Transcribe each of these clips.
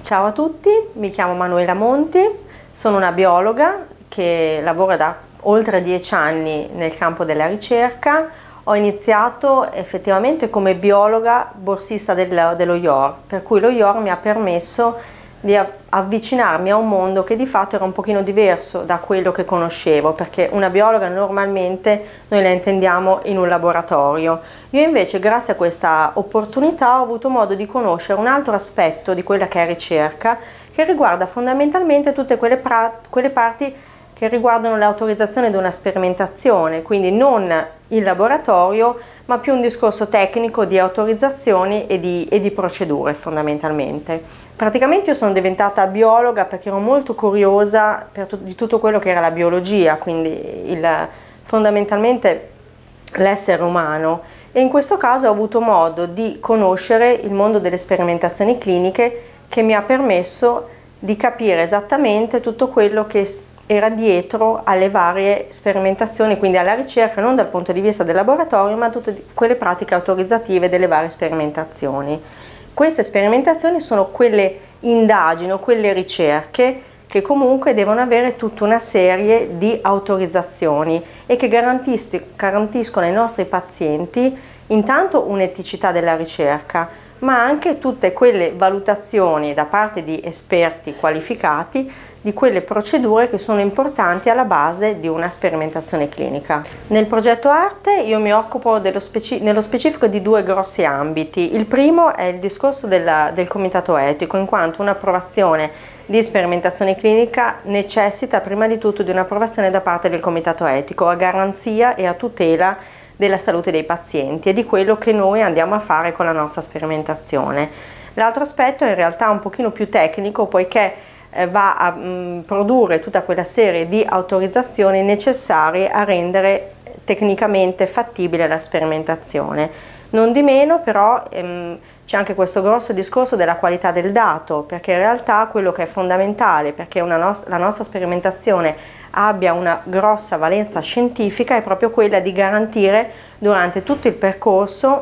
Ciao a tutti, mi chiamo Manuela Monti, sono una biologa che lavora da oltre 10 anni nel campo della ricerca. Ho iniziato effettivamente come biologa borsista dello IOR, per cui lo IOR mi ha permesso di avvicinarmi a un mondo che di fatto era un pochino diverso da quello che conoscevo, perché una biologa normalmente noi la intendiamo in un laboratorio. Io invece, grazie a questa opportunità, ho avuto modo di conoscere un altro aspetto di quella che è ricerca, che riguarda fondamentalmente tutte quelle parti che riguardano l'autorizzazione di una sperimentazione, quindi non il laboratorio, ma più un discorso tecnico di autorizzazioni e di procedure fondamentalmente. Praticamente io sono diventata biologa perché ero molto curiosa di tutto quello che era la biologia, quindi fondamentalmente l'essere umano, e in questo caso ho avuto modo di conoscere il mondo delle sperimentazioni cliniche, che mi ha permesso di capire esattamente tutto quello che era dietro alle varie sperimentazioni, quindi alla ricerca non dal punto di vista del laboratorio, ma tutte quelle pratiche autorizzative delle varie sperimentazioni. Queste sperimentazioni sono quelle indagini o quelle ricerche che comunque devono avere tutta una serie di autorizzazioni e che garantiscono ai nostri pazienti intanto un'eticità della ricerca, ma anche tutte quelle valutazioni da parte di esperti qualificati di quelle procedure che sono importanti alla base di una sperimentazione clinica. Nel progetto ARTE io mi occupo nello specifico di due grossi ambiti. Il primo è il discorso del comitato etico, in quanto un'approvazione di sperimentazione clinica necessita prima di tutto di un'approvazione da parte del comitato etico a garanzia e a tutela della salute dei pazienti e di quello che noi andiamo a fare con la nostra sperimentazione. L'altro aspetto è in realtà un pochino più tecnico, poiché va a produrre tutta quella serie di autorizzazioni necessarie a rendere tecnicamente fattibile la sperimentazione. Non di meno però c'è anche questo grosso discorso della qualità del dato, perché in realtà quello che è fondamentale perché la nostra sperimentazione abbia una grossa valenza scientifica è proprio quella di garantire durante tutto il percorso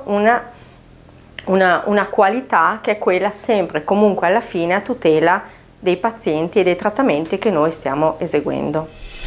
una qualità che è quella sempre e comunque alla fine a tutela dei pazienti e dei trattamenti che noi stiamo eseguendo.